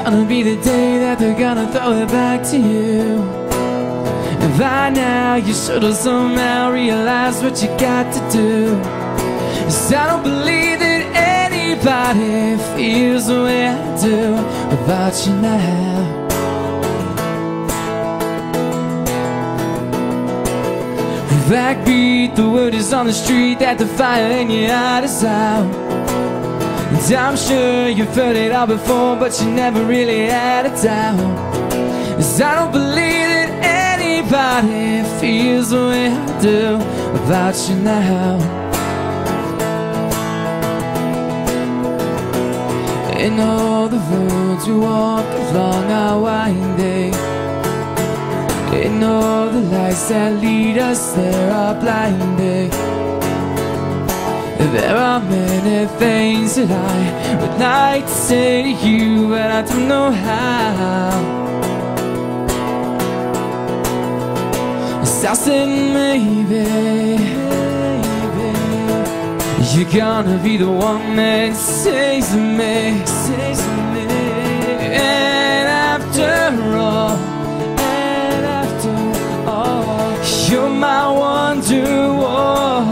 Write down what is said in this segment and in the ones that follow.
gonna be the day that they're gonna throw it back to you. And by now you should have somehow realized what you got to do. 'Cause I don't believe that anybody feels the way I do about you now. Backbeat, the word is on the street that the fire in your heart is out. And I'm sure you've heard it all before, but you never really had a doubt. 'Cause I don't believe that anybody feels the way I do about you now. In all the roads we walk along are winding, in all the lights that lead us there are blinding. There are many things that I would like to say to you, but I don't know how. So I said maybe you're gonna be the one that saves me. And after all, you're my wonderwall.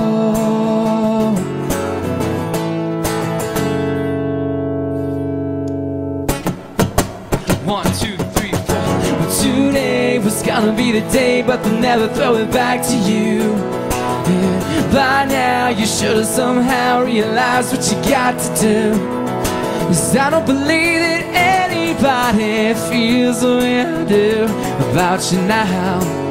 1, 2, 3, 4. Well, today was gonna be the day, but they'll never throw it back to you. Yeah. By now you should have somehow realized what you got to do. 'Cause I don't believe that anybody feels the way I do about you now.